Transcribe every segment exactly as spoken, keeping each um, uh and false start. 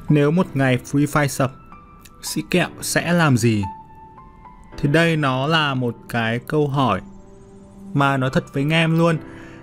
Nếu một ngày Free Fire sập, Sĩ Kẹo sẽ làm gì? Thì đây nó là một cái câu hỏi mà nói thật với anh em luôn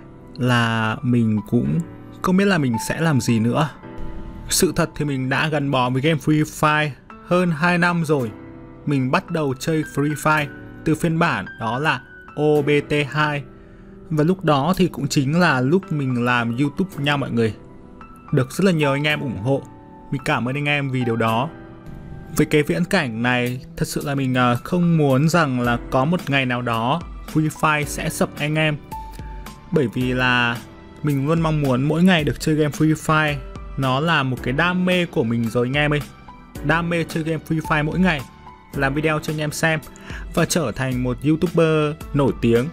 là mình cũng không biết là mình sẽ làm gì nữa. Sự thật thì mình đã gắn bó với game Free Fire hơn hai năm rồi. Mình bắt đầu chơi Free Fire từ phiên bản đó là O B T hai. Và lúc đó thì cũng chính là lúc mình làm YouTube nha mọi người. Được rất là nhiều anh em ủng hộ. Mình cảm ơn anh em vì điều đó. Với cái viễn cảnh này, thật sự là mình không muốn rằng là có một ngày nào đó Free Fire sẽ sập anh em. Bởi vì là mình luôn mong muốn mỗi ngày được chơi game Free Fire. Nó là một cái đam mê của mình rồi anh em ơi. Đam mê chơi game Free Fire mỗi ngày, làm video cho anh em xem và trở thành một YouTuber nổi tiếng.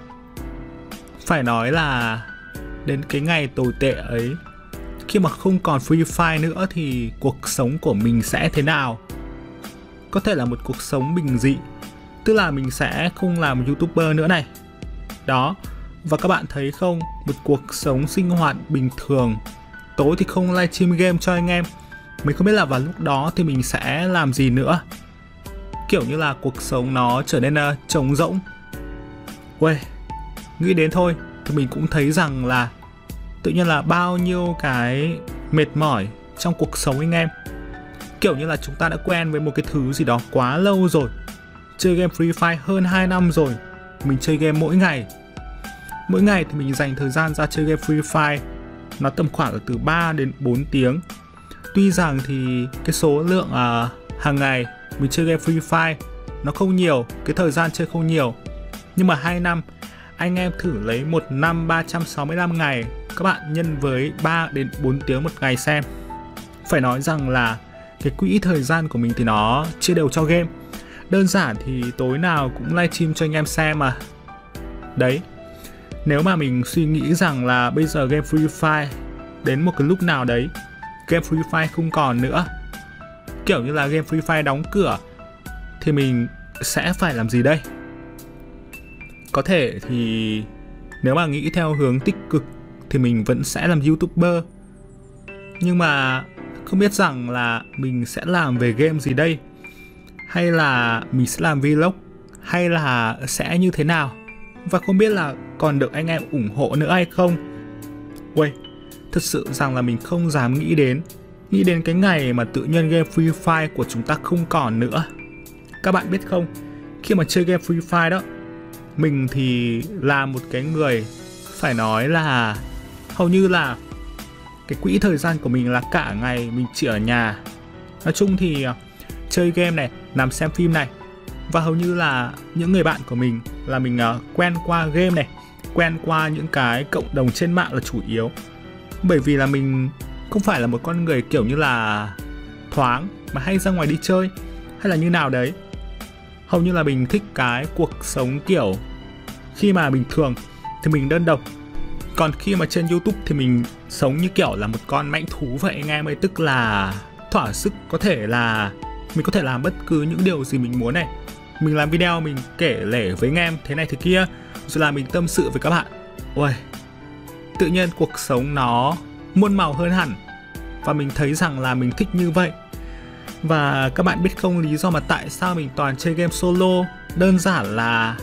Phải nói là đến cái ngày tồi tệ ấy, khi mà không còn Free Fire nữa thì cuộc sống của mình sẽ thế nào? Có thể là một cuộc sống bình dị, tức là mình sẽ không làm YouTuber nữa này. Đó, và các bạn thấy không, một cuộc sống sinh hoạt bình thường. Tối thì không livestream game cho anh em. Mình không biết là vào lúc đó thì mình sẽ làm gì nữa. Kiểu như là cuộc sống nó trở nên uh, trống rỗng. Uầy, nghĩ đến thôi thì mình cũng thấy rằng là tự nhiên là bao nhiêu cái mệt mỏi trong cuộc sống anh em. Kiểu như là chúng ta đã quen với một cái thứ gì đó quá lâu rồi. Chơi game Free Fire hơn hai năm rồi. Mình chơi game mỗi ngày. Mỗi ngày thì mình dành thời gian ra chơi game Free Fire. Nó tầm khoảng từ ba đến bốn tiếng. Tuy rằng thì cái số lượng uh, hàng ngày mình chơi game Free Fire nó không nhiều, cái thời gian chơi không nhiều. Nhưng mà hai năm, anh em thử lấy một năm ba trăm sáu mươi lăm ngày, các bạn nhân với ba đến bốn tiếng một ngày xem. Phải nói rằng là cái quỹ thời gian của mình thì nó chia đều cho game. Đơn giản thì tối nào cũng livestream cho anh em xem mà. Đấy, nếu mà mình suy nghĩ rằng là bây giờ game Free Fire đến một cái lúc nào đấy game Free Fire không còn nữa, kiểu như là game Free Fire đóng cửa, thì mình sẽ phải làm gì đây? Có thể thì nếu mà nghĩ theo hướng tích cực thì mình vẫn sẽ làm YouTuber. Nhưng mà không biết rằng là mình sẽ làm về game gì đây? Hay là mình sẽ làm vlog? Hay là sẽ như thế nào? Và không biết là còn được anh em ủng hộ nữa hay không? Uầy, thật sự rằng là mình không dám nghĩ đến Nghĩ đến cái ngày mà tự nhiên game Free Fire của chúng ta không còn nữa. Các bạn biết không, khi mà chơi game Free Fire đó, mình thì là một cái người phải nói là hầu như là cái quỹ thời gian của mình là cả ngày mình chỉ ở nhà. Nói chung thì chơi game này, nằm xem phim này. Và hầu như là những người bạn của mình là mình uh, quen qua game này, quen qua những cái cộng đồng trên mạng là chủ yếu. Bởi vì là mình không phải là một con người kiểu như là thoáng mà hay ra ngoài đi chơi hay là như nào đấy. Hầu như là mình thích cái cuộc sống kiểu khi mà bình thường thì mình đơn độc. Còn khi mà trên YouTube thì mình sống như kiểu là một con mãnh thú vậy anh em ơi. Tức là thỏa sức, có thể là mình có thể làm bất cứ những điều gì mình muốn này. Mình làm video, mình kể lể với anh em thế này thế kia, rồi là mình tâm sự với các bạn. Ôi, tự nhiên cuộc sống nó muôn màu hơn hẳn. Và mình thấy rằng là mình thích như vậy. Và các bạn biết không, lý do mà tại sao mình toàn chơi game solo đơn giản là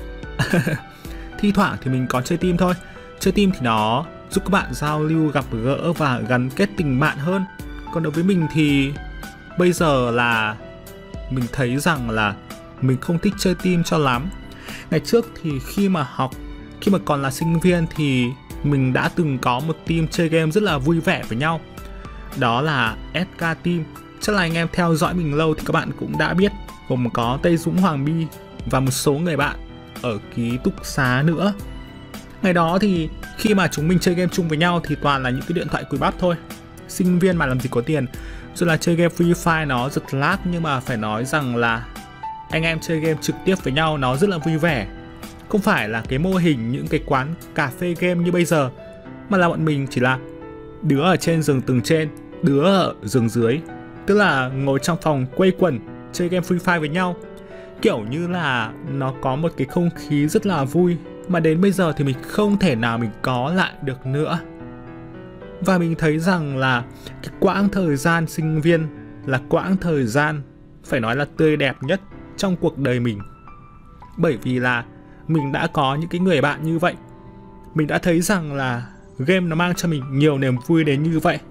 thi thoảng thì mình có chơi team thôi. Chơi team thì nó giúp các bạn giao lưu, gặp gỡ và gắn kết tình bạn hơn. Còn đối với mình thì bây giờ là mình thấy rằng là mình không thích chơi team cho lắm. Ngày trước thì khi mà học, khi mà còn là sinh viên thì mình đã từng có một team chơi game rất là vui vẻ với nhau. Đó là ét ca Team. Chắc là anh em theo dõi mình lâu thì các bạn cũng đã biết. Gồm có Tây Dũng, Hoàng Bi và một số người bạn ở ký túc xá nữa. Ngày đó thì khi mà chúng mình chơi game chung với nhau thì toàn là những cái điện thoại cùi bắp thôi. Sinh viên mà làm gì có tiền. Rồi là chơi game Free Fire nó giật lag, nhưng mà phải nói rằng là anh em chơi game trực tiếp với nhau nó rất là vui vẻ. Không phải là cái mô hình những cái quán cà phê game như bây giờ, mà là bọn mình chỉ là đứa ở trên giường tầng trên, đứa ở giường dưới. Tức là ngồi trong phòng quây quần chơi game Free Fire với nhau. Kiểu như là nó có một cái không khí rất là vui, mà đến bây giờ thì mình không thể nào mình có lại được nữa. Và mình thấy rằng là cái quãng thời gian sinh viên là quãng thời gian phải nói là tươi đẹp nhất trong cuộc đời mình. Bởi vì là mình đã có những cái người bạn như vậy. Mình đã thấy rằng là game nó mang cho mình nhiều niềm vui đến như vậy.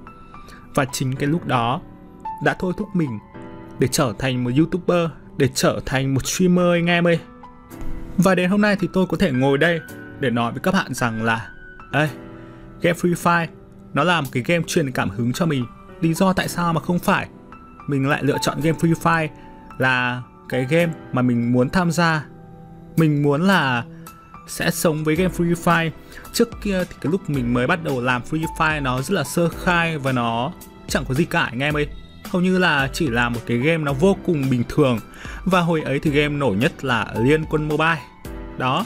Và chính cái lúc đó đã thôi thúc mình để trở thành một YouTuber, để trở thành một streamer anh em ơi. Và đến hôm nay thì tôi có thể ngồi đây để nói với các bạn rằng là ê, game Free Fire nó là một cái game truyền cảm hứng cho mình. Lý do tại sao mà không phải mình lại lựa chọn game Free Fire là cái game mà mình muốn tham gia. Mình muốn là sẽ sống với game Free Fire. Trước kia thì cái lúc mình mới bắt đầu làm Free Fire nó rất là sơ khai và nó chẳng có gì cả anh em ơi. Hầu như là chỉ là một cái game nó vô cùng bình thường. Và hồi ấy thì game nổi nhất là Liên Quân Mobile. Đó.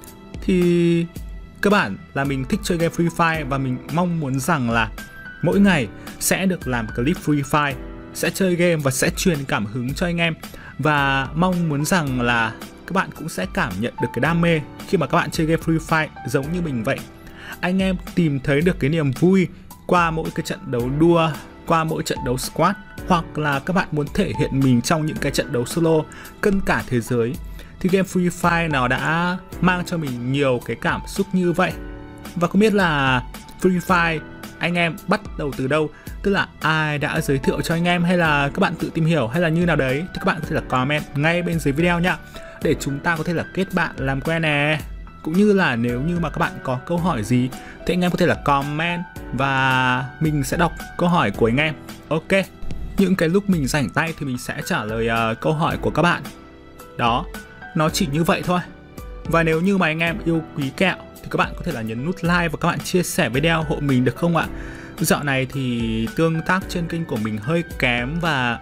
Thì cơ bản là mình thích chơi game Free Fire và mình mong muốn rằng là mỗi ngày sẽ được làm clip Free Fire, sẽ chơi game và sẽ truyền cảm hứng cho anh em. Và mong muốn rằng là các bạn cũng sẽ cảm nhận được cái đam mê khi mà các bạn chơi game Free Fire giống như mình vậy. Anh em tìm thấy được cái niềm vui qua mỗi cái trận đấu đua, qua mỗi trận đấu squad, hoặc là các bạn muốn thể hiện mình trong những cái trận đấu solo cân cả thế giới, thì game Free Fire nó đã mang cho mình nhiều cái cảm xúc như vậy. Và không biết là Free Fire anh em bắt đầu từ đâu, tức là ai đã giới thiệu cho anh em, hay là các bạn tự tìm hiểu, hay là như nào đấy, thì các bạn có thể là comment ngay bên dưới video nhá, để chúng ta có thể là kết bạn làm quen nè. Cũng như là nếu như mà các bạn có câu hỏi gì thì anh em có thể là comment và mình sẽ đọc câu hỏi của anh em. Ok, những cái lúc mình rảnh tay thì mình sẽ trả lời uh, câu hỏi của các bạn. Đó, nó chỉ như vậy thôi. Và nếu như mà anh em yêu quý kẹo thì các bạn có thể là nhấn nút like và các bạn chia sẻ video hộ mình được không ạ? Dạo này thì tương tác trên kênh của mình hơi kém và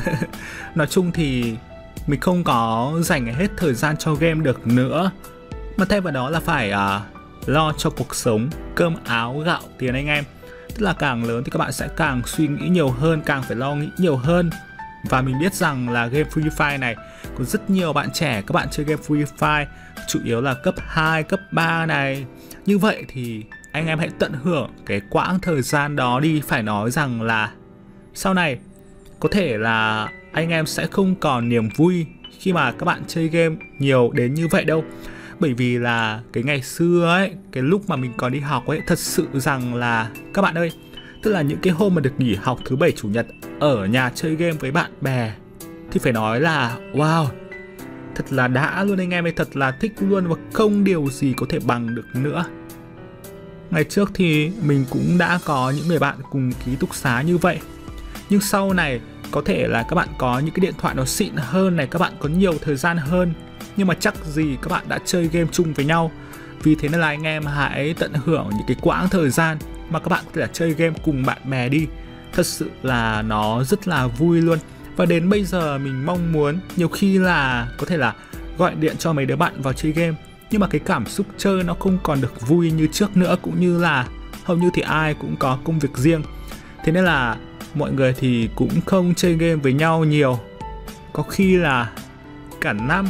nói chung thì mình không có dành hết thời gian cho game được nữa. Mà thay vào đó là phải uh, lo cho cuộc sống, cơm áo gạo tiền anh em. Tức là càng lớn thì các bạn sẽ càng suy nghĩ nhiều hơn, càng phải lo nghĩ nhiều hơn. Và mình biết rằng là game Free Fire này có rất nhiều bạn trẻ các bạn chơi game Free Fire chủ yếu là cấp hai, cấp ba này. Như vậy thì anh em hãy tận hưởng cái quãng thời gian đó đi. Phải nói rằng là sau này có thể là anh em sẽ không còn niềm vui khi mà các bạn chơi game nhiều đến như vậy đâu. Bởi vì là cái ngày xưa ấy, cái lúc mà mình còn đi học ấy, thật sự rằng là các bạn ơi, tức là những cái hôm mà được nghỉ học thứ bảy chủ nhật ở nhà chơi game với bạn bè thì phải nói là wow, thật là đã luôn anh em ơi, thật là thích luôn và không điều gì có thể bằng được nữa. Ngày trước thì mình cũng đã có những người bạn cùng ký túc xá như vậy. Nhưng sau này có thể là các bạn có những cái điện thoại nó xịn hơn này, các bạn có nhiều thời gian hơn, nhưng mà chắc gì các bạn đã chơi game chung với nhau. Vì thế nên là anh em hãy tận hưởng những cái quãng thời gian mà các bạn có thể là chơi game cùng bạn bè đi. Thật sự là nó rất là vui luôn. Và đến bây giờ mình mong muốn nhiều khi là có thể là gọi điện cho mấy đứa bạn vào chơi game, nhưng mà cái cảm xúc chơi nó không còn được vui như trước nữa. Cũng như là hầu như thì ai cũng có công việc riêng, thế nên là mọi người thì cũng không chơi game với nhau nhiều. Có khi là cả năm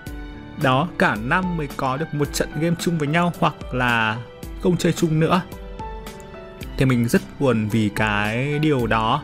đó, cả năm mới có được một trận game chung với nhau, hoặc là không chơi chung nữa. Thì mình rất buồn vì cái điều đó.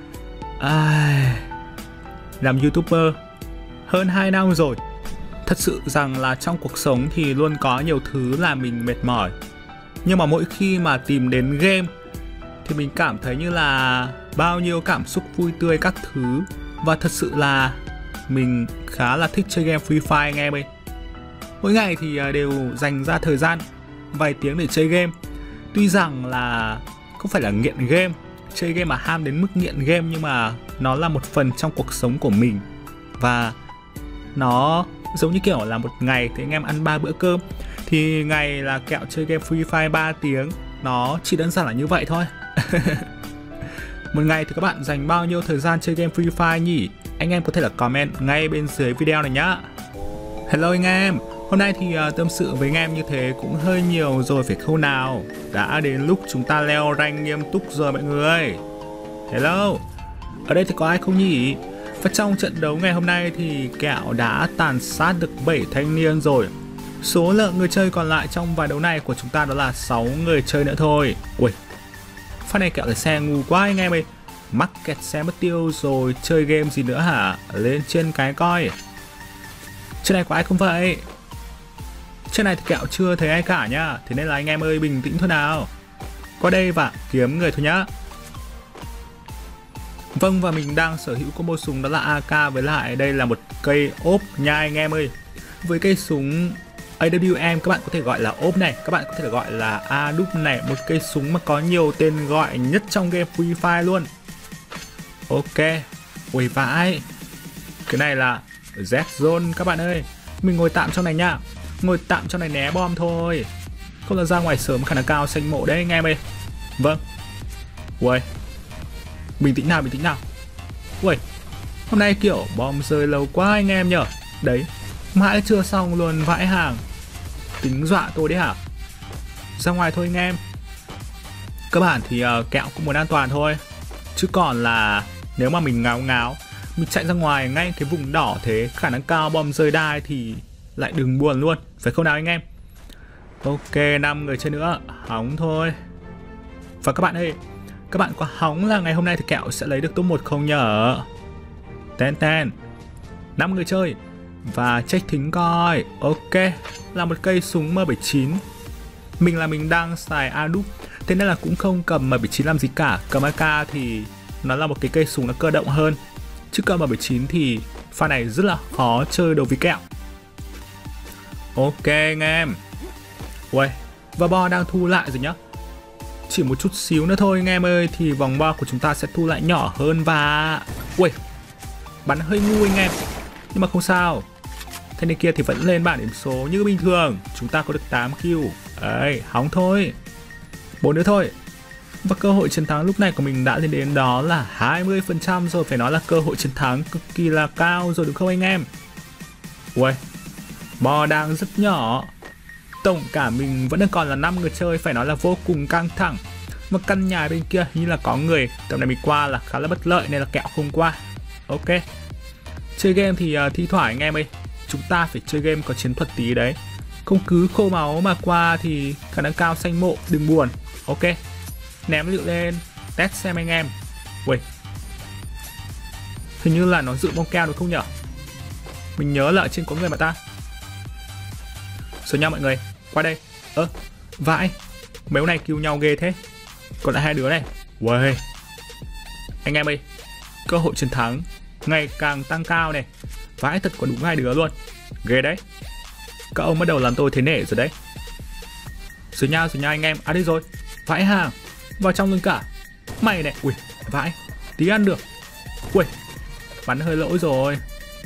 Ai... Làm YouTuber hơn hai năm rồi. Thật sự rằng là trong cuộc sống thì luôn có nhiều thứ làm mình mệt mỏi. Nhưng mà mỗi khi mà tìm đến game thì mình cảm thấy như là bao nhiêu cảm xúc vui tươi các thứ. Và thật sự là mình khá là thích chơi game Free Fire anh em ơi. Mỗi ngày thì đều dành ra thời gian vài tiếng để chơi game. Tuy rằng là không phải là nghiện game, chơi game mà ham đến mức nghiện game, nhưng mà nó là một phần trong cuộc sống của mình. Và nó giống như kiểu là một ngày thì anh em ăn ba bữa cơm, thì ngày là kẹo chơi game Free Fire ba tiếng. Nó chỉ đơn giản là như vậy thôi. Một ngày thì các bạn dành bao nhiêu thời gian chơi game Free Fire nhỉ? Anh em có thể là comment ngay bên dưới video này nhá. Hello anh em, hôm nay thì uh, tâm sự với anh em như thế cũng hơi nhiều rồi phải không nào? Đã đến lúc chúng ta leo rank nghiêm túc rồi mọi người. Hello, ở đây thì có ai không nhỉ? Và trong trận đấu ngày hôm nay thì kẹo đã tàn sát được bảy thanh niên rồi. Số lượng người chơi còn lại trong vài đấu này của chúng ta đó là sáu người chơi nữa thôi. Ui, phát này kẹo là xe ngu quá anh em ơi. mắc kẹt xe mất tiêu rồi chơi game gì nữa hả? Lên trên cái coi. Trên này có ai không vậy? Trên này thì kẹo chưa thấy ai cả nhá. Thế nên là anh em ơi bình tĩnh thôi nào. Qua đây và kiếm người thôi nhá. Vâng, và mình đang sở hữu combo súng đó là a ca, với lại đây là một cây ốp nha anh em ơi. Với cây súng a vê em các bạn có thể gọi là ốp này, các bạn có thể gọi là a đúp này, một cây súng mà có nhiều tên gọi nhất trong game Free Fire luôn. Ok, ui vãi. Cái này là Z Zone các bạn ơi. Mình ngồi tạm trong này nhá. Ngồi tạm trong này né bom thôi. Không là ra ngoài sớm khả năng cao xanh mộ đấy anh em ơi. Vâng. Ui. Bình tĩnh nào, bình tĩnh nào. Ui. Hôm nay kiểu bom rơi lâu quá anh em nhở. Đấy. Mãi chưa xong luôn vãi hàng. Tính dọa tôi đấy hả? Ra ngoài thôi anh em. Các bạn thì uh, kẹo cũng muốn an toàn thôi. Chứ còn là nếu mà mình ngáo ngáo, mình chạy ra ngoài ngay cái vùng đỏ thế, khả năng cao bom rơi đai thì lại đừng buồn luôn. Phải không nào anh em? Ok, năm người chơi nữa. Hóng thôi. Và các bạn ơi, các bạn có hóng là ngày hôm nay thì kẹo sẽ lấy được top một không nhở? Ten ten. năm người chơi. Và check thính coi. Ok, là một cây súng M bảy chín. Mình là mình đang xài a đúp, thế nên là cũng không cầm M bảy chín làm gì cả. Cầm a ca thì nó là một cái cây súng nó cơ động hơn. Chứ cầm M bảy chín thì pha này rất là khó chơi đối với kẹo. Ok anh em. Ui, và bo đang thu lại rồi nhá. Chỉ một chút xíu nữa thôi anh em ơi thì vòng bo của chúng ta sẽ thu lại nhỏ hơn và... Ui, bắn hơi ngu anh em. Nhưng mà không sao. Thế này kia thì vẫn lên bảng điểm số như bình thường. Chúng ta có được tám kill. Đấy, hóng thôi. bốn nữa thôi. Và cơ hội chiến thắng lúc này của mình đã lên đến đó là hai mươi phần trăm rồi. Phải nói là cơ hội chiến thắng cực kỳ là cao rồi đúng không anh em? Ui, bo đang rất nhỏ. Tổng cả mình vẫn đang còn là năm người chơi, phải nói là vô cùng căng thẳng. Và căn nhà bên kia như là có người. Tầm này mình qua là khá là bất lợi nên là kẹo không qua. Ok. Chơi game thì uh, thi thoảng anh em ơi, chúng ta phải chơi game có chiến thuật tí đấy. Không cứ khô máu mà qua thì khả năng cao xanh mộ, đừng buồn. Ok. Ném lựu lên, test xem anh em. Ui, hình như là nó dự bom keo đúng không nhở? Mình nhớ là ở trên có người mà ta. Rồi nha mọi người, qua đây. Ơ, à, vãi. Mấy này cứu nhau ghê thế. Còn lại hai đứa này. Ui, anh em ơi, cơ hội chiến thắng ngày càng tăng cao này. Vãi thật, có đúng hai đứa luôn. Ghê đấy. Các ông bắt đầu làm tôi thế nể rồi đấy. Rồi nha, rồi nha anh em. À đây rồi, vãi hàng. Vào trong luôn cả. Mày này, ui, vãi. Tí ăn được. Ui, bắn hơi lỗi rồi.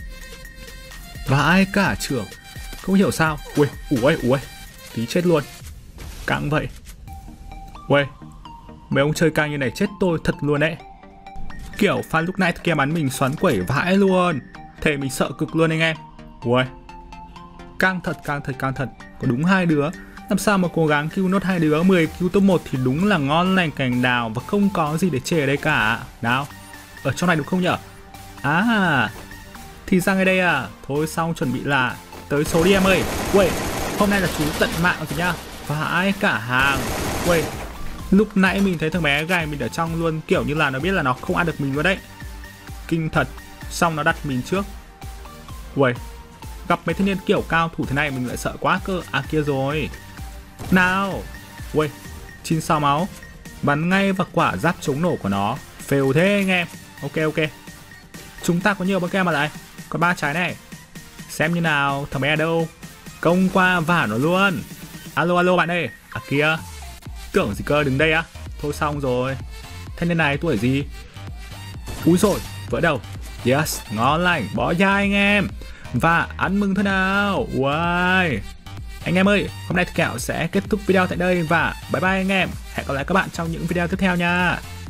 Vãi cả trưởng. Không hiểu sao. Ui, ui, ui. Tí chết luôn. Căng vậy. Ui, mấy ông chơi căng như này chết tôi thật luôn đấy. Kiểu pha lúc nãy kia bắn mình xoắn quẩy vãi luôn. Thế mình sợ cực luôn anh em. Ui, căng thật, căng thật, căng thật. Có đúng hai đứa. Làm sao mà cố gắng cứu nốt hai đứa. Mười cứu top một thì đúng là ngon lành cành đào. Và không có gì để chê ở đây cả. Nào, ở trong này đúng không nhở? À, thì ra ngay đây à. Thôi xong chuẩn bị là tới số đi em ơi. Ui, hôm nay là chú tận mạng rồi nhá. Vãi cả hàng. Ui, lúc nãy mình thấy thằng bé gài mình ở trong luôn. Kiểu như là nó biết là nó không ăn được mình luôn đấy. Kinh thật. Xong nó đặt mình trước. Ui, gặp mấy thanh niên kiểu cao thủ thế này mình lại sợ quá cơ. À kia rồi. Nào. Ui, chín sao máu. Bắn ngay vào quả giáp chống nổ của nó. Fail thế anh em. Ok ok. Chúng ta có nhiều băng kem mà lại. Còn ba trái này. Xem như nào, thằng bé ở đâu. Công qua vả nó luôn. Alo alo bạn ơi. À kia. Tưởng gì cơ, đứng đây á. Thôi xong rồi. Thanh niên này tuổi gì? Úi rồi, vỡ đầu. Yes, ngon lành, bỏ ra anh em. Và ăn mừng thôi nào. Wow. Anh em ơi, hôm nay thì kẹo sẽ kết thúc video tại đây. Và bye bye anh em. Hẹn gặp lại các bạn trong những video tiếp theo nha.